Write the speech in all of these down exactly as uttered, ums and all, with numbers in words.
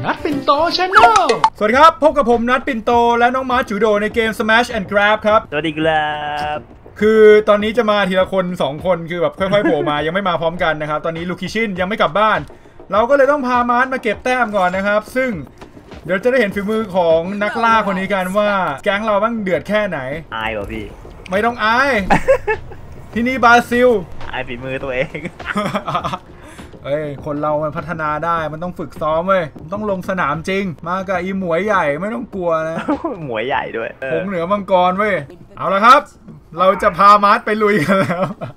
นัดปิ่นโต Channel สวัสดีครับพบกับผมนัดปิ่นโตและน้องมาร์จูโดในเกม Smash and Grab ครับสวัสดีครับคือตอนนี้จะมาทีละคนสองคนคือแบบค่อยๆโผล่มายังไม่มาพร้อมกันนะครับตอนนี้ลูคิชินยังไม่กลับบ้านเราก็เลยต้องพามาร์ทมาเก็บแต้มก่อนนะครับซึ่งเดี๋ยวจะได้เห็นฝีมือของนักล่าคนนี้กันว่าแก๊งเราบ้างเดือดแค่ไหนอายป่ะพี่ไม่ต้องอาย ที่นี่บราซิลอายฝีมือตัวเองเอ้ยคนเรามันพัฒนาได้มันต้องฝึกซ้อมเว้ยต้องลงสนามจริงมากับอีหมวยใหญ่ไม่ต้องกลัวนะหมวยใหญ่ด้วยผงเหนือมังกรเว้ยเอาละครับเราจะพามาร์ทไปลุยกันแล้ว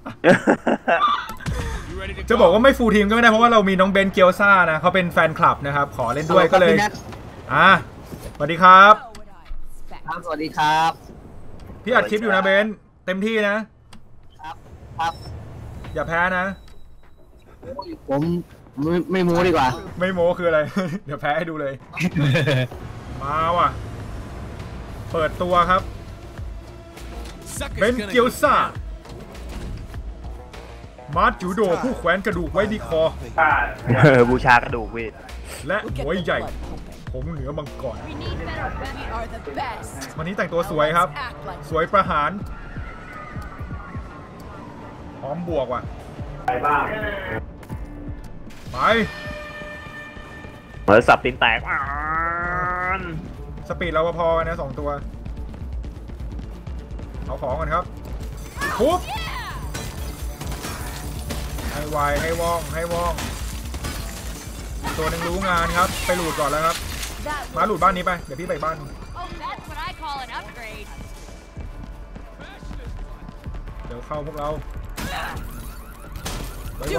จะบอกว่าไม่ฟูลทีมก็ไม่ได้เพราะว่าเรามีน้องเบนเกียวซ่านะเขาเป็นแฟนคลับนะครับขอเล่นด้วยก็เลยอ่ะสวัสดีครับครับสวัสดีครับพี่อัดคลิปอยู่นะเบนเต็มที่นะครับครับอย่าแพ้นะผมไม่ไม่โม้ดีกว่าไม่โม้คืออะไร เดี๋ยวแพ้ให้ดูเลย มาว่ะเปิดตัวครับเบนเกียวซ่ามาร์ทจูโดผู้แขวนกระดูกไว้ที่คอบูชากระดูกเวทและหัวใหญ่ผมเหนือมังกรวันนี้แต่งตัวสวยครับสวยประหารพร้อมบวกว่ะไปบ้างไปเหมือนสับตีนแตกสปีดเราพอกันนะสองตัวเอาของกันครับทุบให้ไวให้ว่องให้ว่องตัวหนึ่งรู้งานครับไปหลุดก่อนแล้วครับมาหลุดบ้านนี้ไปเดี๋ยวพี่ไปบ้านเดี๋ยวเข้าพวกเราไปไว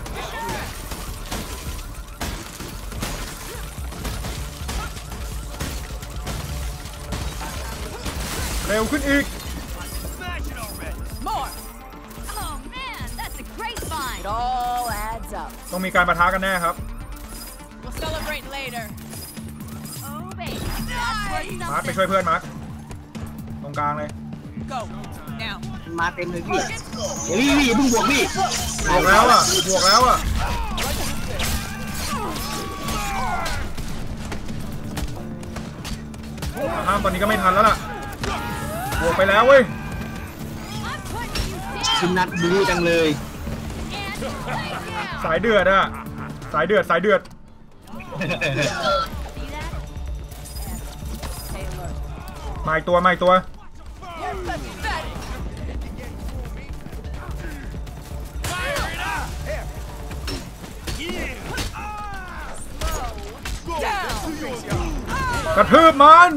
เร็วขึ้นอีกต้องมีการปะทะกันแน่ครับมาร์คไปช่วยเพื่อนมาร์คตรงกลางเลยมาเต็มเลยพี่เฮ้ยพี่เพิ่งบวกพี่บวกแล้วอ่ะบวกแล้วอ่ะห้ามตอนนี้ก็ไม่ทันแล้วล่ะบวกไปแล้วเว้ยชิมนัดบูจังเลยสายเดือดอะสายเดือดสายเดือดมาอีกตัวมาอีกตัวกระทืบมัน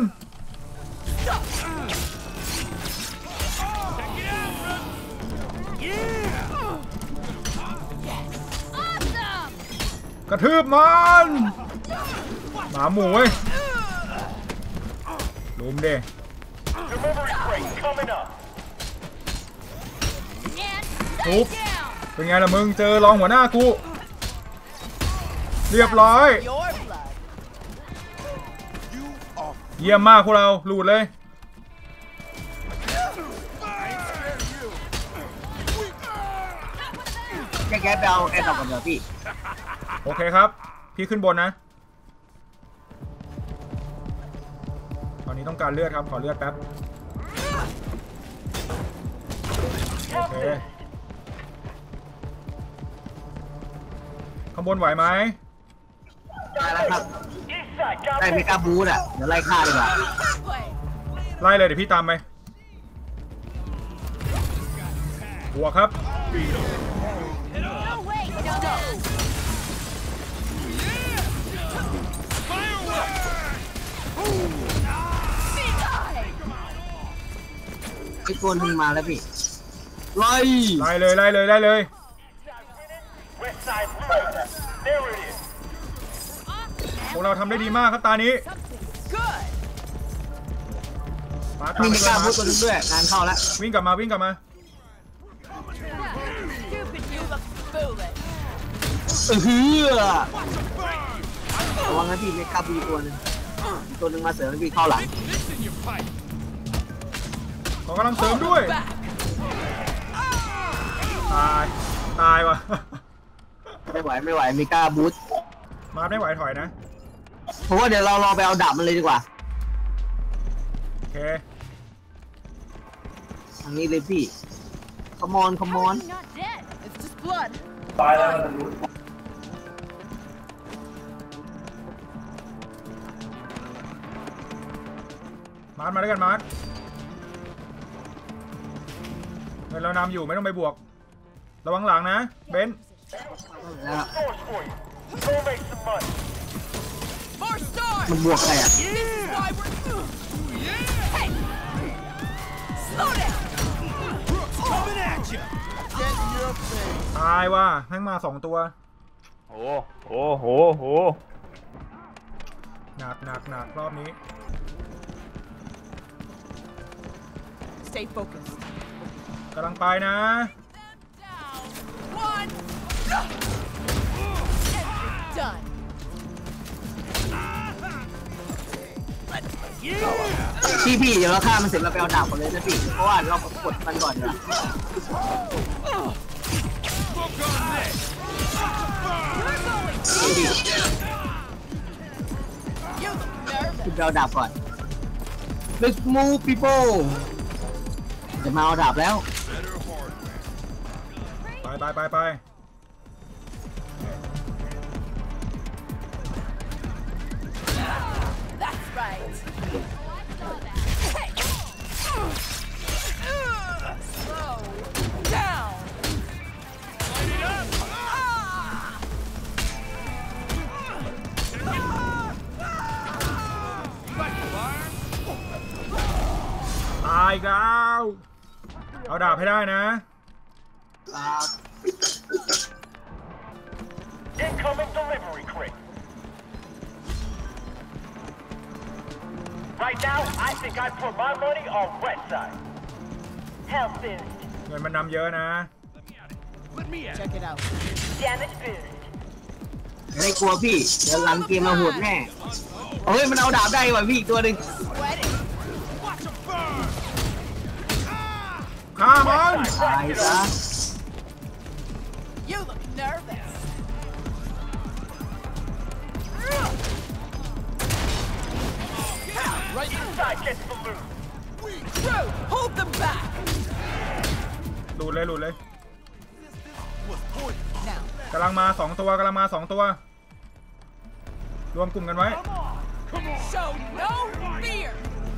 กระทืบมันหมาหมูเว้ยลุมเด้ทุบเป็นไงล่ะมึงเจอรองหัวหน้ากูเรียบร้อยเยี่ยมมากพวกเราหลุดเลยแกแกไปเอาแอร์ต่อกันเดี๋ยวพี่โอเคครับพี่ขึ้นบนนะตอนนี้ต้องการเลือดครับขอเลือดแป๊บโอเคข้างบนไหวไหมได้แล้วครับได้เมกาบูสอ่ะเดี๋ยวไล่ฆ่าดีกว่าไล่เลยเดี๋ยวพี่ตามไปบวกครับไอ้ตัวนึงมาแล้วพี่ไล่ไล่เลยไล่เลยไล่เลยพวกเราทำได้ดีมากครับตานี้มีเมกาบูสตัวนึงด้วยงานเข้าแล้ววิ่งกลับมาวิ่งกลับมาเออระวังนะพี่เมกาบูตัวนึงตัวนึงมาเสริมพี่เข้าหลังขอกำลังเสริมด้วยตายตายวะไม่ไหวไม่ไหวเมกาบูสมาไม่ไหวถอยนะเพราะว่าเดี๋ยวเรารอไปเอาดาบมันเลยดีกว่าโอเคทางนี้เลยพี่ come on come on Not dead. It's just blood. ตายแล้วมาร์ทมาด้วยกันมาร์ทเงินเรานำอยู่ไม่ต้องไปบวกระวังหลังนะเบนซ์แล้ว Go make some money. More stars. มันบวกใครอ่ะ This is why we're. Hey. Slow down. Coming at you. Get in your face. ตายว่ะแม่งมาสองตัวโอ้โหโหโหหนักหนักหนักรอบนี้ Stay focused. กำลังไปนะ Down. One. Done. พี่พี่เดี๋ยวเราฆ่ามันเสร็จเราไปเอาดาบกันเลยนะพี่เพราะว่าเรากดมันก่อนนะ พี่พี่ You look nervous. พี่ไปเอาดาบก่อน let's move people จะมาเอาดาบแล้วไปไปไปไป That's right. Hey. Slow down. Ah. ตายอีกแล้วเอาดาบให้ได้นะ Incoming delivery crate. Right now, I think I put my money on west side. Health boost. เงินมันนำเยอะนะ Check it out. Damage boost. ไม่ได้กลัวพี่เดี๋ยวหลังเกมมาโหดแน่เฮ้ยมันเอาดาบได้ว่ะพี่อีกตัวหนึ่ง Sweating. ฆ่ามันตายซะ You look nervous. Right inside gets the loot. Crew, hold them back. หลุดเลยหลุดเลย Now. กำลังมาสองตัวกำลังมาสองตัว รวมกลุ่มกันไว้ Show no fear.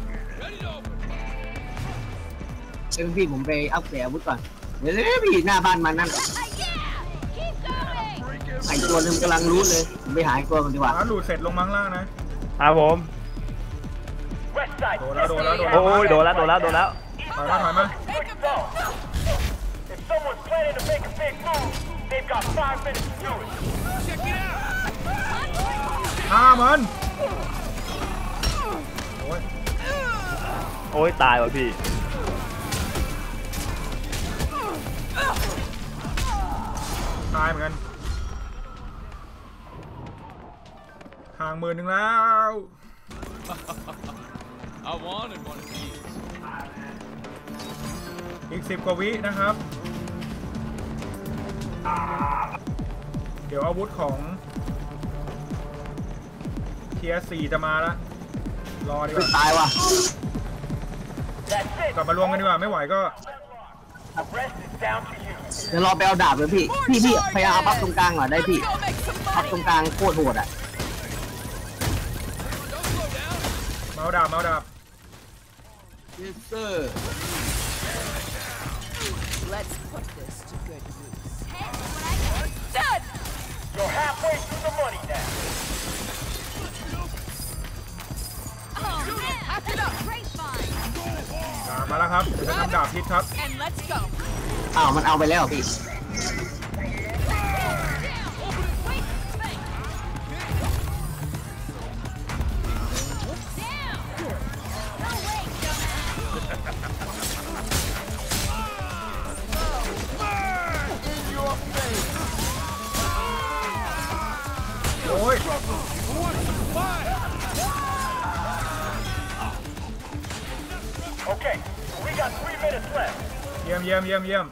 เอ้ยพี่ผมไปอัพเกรดอาวุธก่อนเดี๋ยวๆพี่หน้าบ้านมันนั่น Yeah. Keep going. ไอ้ตัวหนึงกำลังรู้เลยผมไปหาไอ้ตัวมันดีกว่าหาหลุดเสร็จลงมาข้างล่างนะครับผม West side. โดนแล้วโดนแล้วโดนโอ้ยโดนแล้วโดนแล้วโดนแล้วถอยมาถอยมา Take them Go. down. If someone's planning to make a big move, they've got five minutes to do it. ฆ่ามันโอ้ยโอ้ยตายว่ะพี่ตายเหมือนกันห่างหมื่นหนึ่งแล้ว I wanted one of these. อีกสิบกว่าวินะครับ เดี๋ยวอาวุธของเทียร์สี่จะมาแล้ว รอดีกว่าตายว่ะ That's it. กลับมารวมกันดีกว่าไม่ไหวก็ The rest is down to you. เดี๋ยวรอไปเอาดาบเลยพี่พี่พี่พยายามเอาปั๊บตรงกลางก่อนได้พี่ Go make some ปั๊บตรง money. กลางโคตรโหดอ่ะเมาดาบเมาดาบ yes sir Let's put this to good use. Done. You're halfway through the money now. Oh man, pack it up. ดาบมาแล้วครับเดี๋ยวจะทำดาบพิษครับ And let's go. อ้าวมันเอาไปแล้วพี่โอ้ย Okay, we got three minutes left. เยี่ยมเยี่ยมเยี่ยมเยี่ยม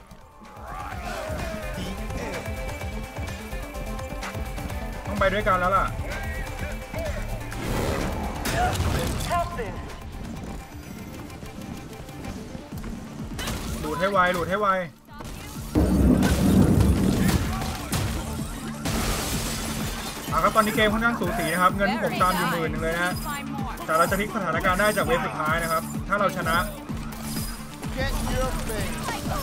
ต้องไปด้วยกันแล้วล่ะ Help this. หลุดให้ไวหลุดให้ไวอ่ะครับตอนนี้เกมค่อนข้างสูสีนะครับเงินผมตามอยู่หมื่นหนึงเลยนะฮะ Find more. แต่เราจะพลิกสถานการณ์ได้จากเวฟสุดท้ายนะครับถ้าเราชนะ Get your thing.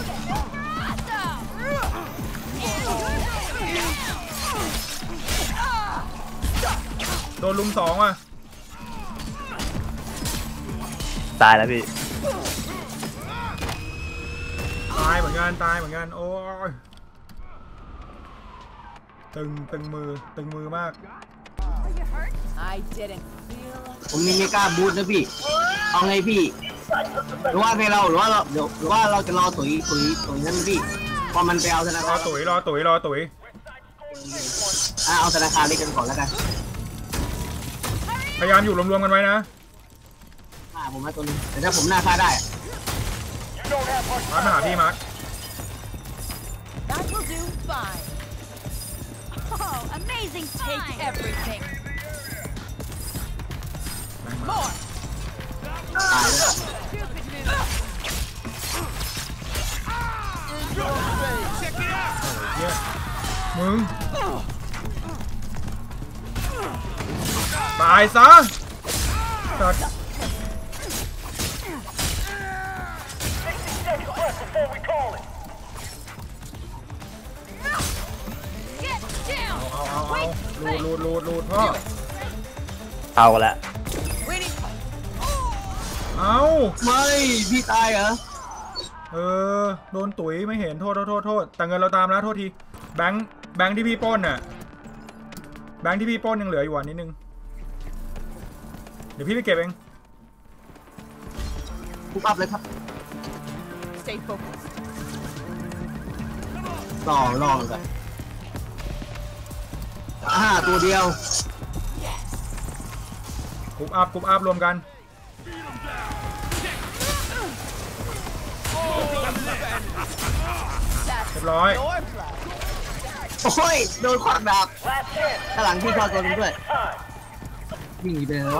โดนลุมสองว่ะตายแล้วพี่ตายเหมือนกันตายเหมือนกันโอ้ยตึงตึงมือตึงมือมาก I didn't feel ผมมีเมกาบูทนะพี่เอาไงพี่หรือว่าไปเราหรือว่าเราเดี๋ยวหรือว่าเราจะรอตุ๋ยตุ๋ยตุ๋ยนั่นพี่พอมันไปเอาธนาร คาอรตุ๋ยรอตุ๋ยรอตุ๋ยอ่ะเอาธนาคารเล็กกันก่อนแล้วกันพยายามอยู่รวมๆกันไว้นะอ่าผมมาตัวนึงแต่ถ้าผมหน้าค่าได้อะ You don't have much มาร์คมาหาพี่มาร์ค that will do fine. Oh, amazing! Take everything. More. ตายแล้ว Stupid move. เหี้ยมึงตายซะสัตว์ sixty seconds left before we call it. Get down. เอาเอาเอาลูดลูดลูดลูดพ่อเอาละ Waiting. เอาไม่พี่ตายเหรอเออโดนตุ๋ยไม่เห็นโทษโทษโทษโทษแต่เงินเราตามแล้วโทษทีแบงค์แบงค์ที่พี่ปล้นน่ะแบงค์ที่พี่ปล้นยังเหลืออยู่วันนิดนึงเดี๋ยวพี่ไปเก็บเองปุ๊บอัพเลยครับ Stay focused. รอรอกันอ่าตัวเดียวกรุ๊ปอัพกรุ๊ปอัพรวมกันเรียบร้อยโอ้ยโดนขวางดาบ Last chance. ข้างหลังพี่เข้าตัวนึงด้วย Time. วิ่งหนีไปแล้ว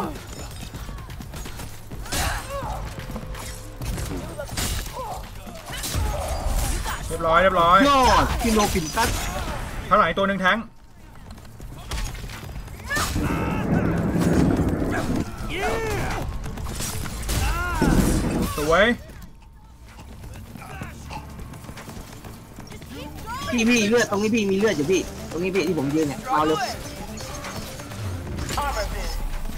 เรียบร้อยเรียบร้อยยอดพี่โนปินตัสข้างหลังอีกตัวหนึ่งแทงสวยพี่พี่เลือดตรงนี้พี่มีเลือดอยู่พี่ตรงนี้พี่ที่ผมยืนเนี่ยเอาเลย Armor's in.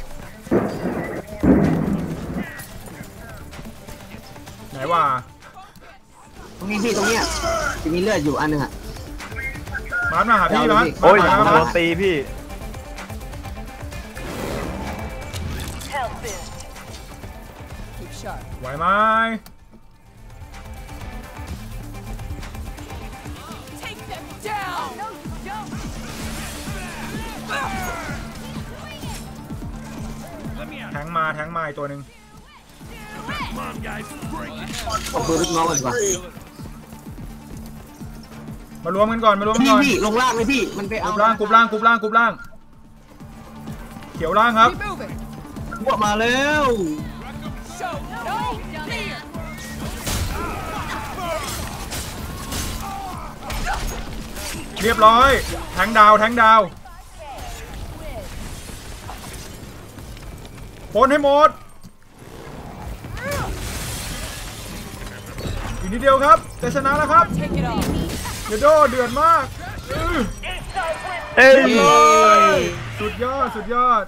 ไหนว่าตรงนี้พี่ตรงเนี้ยจะมีเลือดอยู่อันหนึงอ่ะมาร์คมาหาพี่มาร์คโอ้ยมาร์คโดมาร์นคตีพี่ Help this. Keep sharp. ไหวไหม Take them down. No, don't. แทงมาแทงมาอีกตัวหนึ่งเอาตัวลูกน้องก่อนดีกว่ามารวมกันก่อนมารวมกันพี่ก่อนพี่ลงล่างเลยพี่มันไปกเอารุ๊ปล่างกรุ๊ปล่างกรุ๊ปล่างกรุ๊ปล่าง เขียวล่างครับ Keep moving. พวกมาแล้ว Show no fear. เรียบร้อยแทงดาวแทงดาวปนให้หมดอีกนิดเดียวครับจะชนะแล้วครับ Take it off. เดโดเดือดมากอื้อเอ้ยเรียบร้อยสุดยอดสุดยอด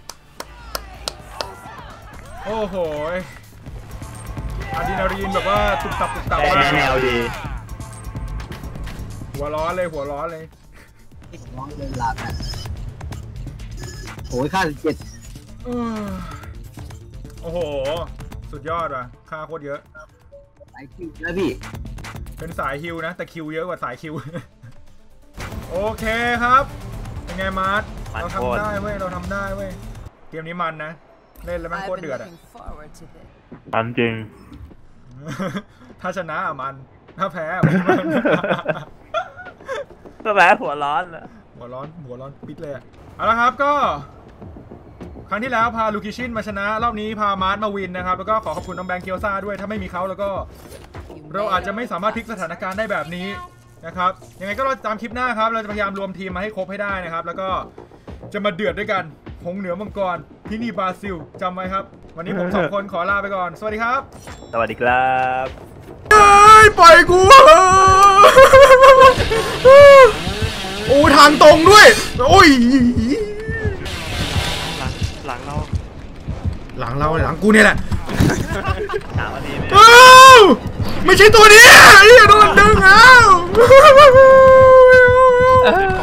โอ้โหอะดรีนาลีนแบบว่าตุบตับตุบตับแนมากแนวดีหัวร้อนเลยหัวร้อนเลยน้องเดินหลับนะโอ้ยค่าเจ็ดอื้อโอ้โหสุดยอดว่ะค่าโคตรเยอะไอคิวนะพี่เป็นสายฮิวนะแต่คิวเยอะกว่าสายคิว โอเคครับเป็นไงมาร์ทเราทำได้เว้ยเราทำได้เว้ยเกมนี้มันนะเล่นแล้วแม่ง I've โคตร been เดือดอะ looking forward to this. อันจริงถ้าชนะอะมันถ้าแพ้อะไม่มันก็แบบหัวร้อนนะหัวร้อนหัวร้อนปิดเลยอะเอาละครับก็ครั้งที่แล้วพาลูคิชินมาชนะรอบนี้พามาร์ทมาวินนะครับแล้วก็ขอขอบคุณน้องแบงค์เกียวซาด้วยถ้าไม่มีเขาแล้วก็เราอาจจะไม่สามารถพลิกสถานการณ์ได้แบบนี้นะครับยังไงก็เราตามคลิปหน้าครับเราจะพยายามรวมทีมมาให้ครบให้ได้นะครับแล้วก็จะมาเดือดด้วยกันหงเหนือมังกรที่นี่บราซิลจำไว้ครับวันนี้ผมสองคนขอลาไปก่อนสวัสดีครับสวัสดีครับเฮ้ยปล่อยกูโอ้ทางตรงด้วยโอ้ยหลังหลังเราหลังเราหลังกูเนี่ยแหละสามนาทีไหมอ้าวไม่ใช่ตัวนี้ไอ้โดนดึงอ้าว